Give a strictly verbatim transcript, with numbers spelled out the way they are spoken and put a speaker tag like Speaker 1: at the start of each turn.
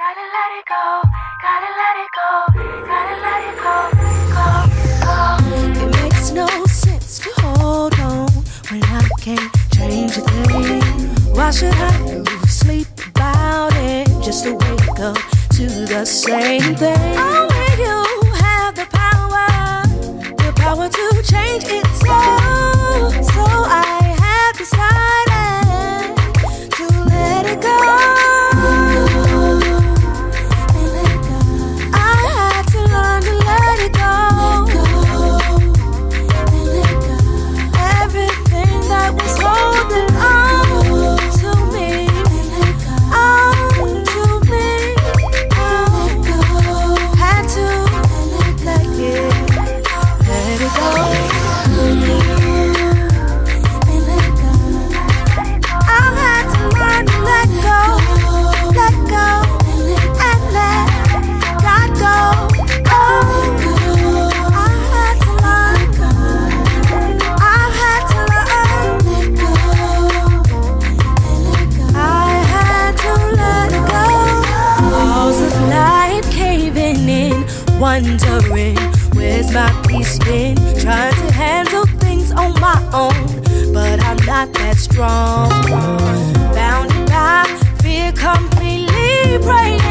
Speaker 1: Gotta let it go, gotta let it go, gotta let it go, go, go.
Speaker 2: It makes no sense to hold on when I can't change a thing. Why should I lose sleep about it just to wake up to the same thing? Oh, when you have the power, the power to change it so. So I have decided to let it go. Wondering where's my peace been, trying to handle things on my own, but I'm not that strong. Bounded by fear, completely praying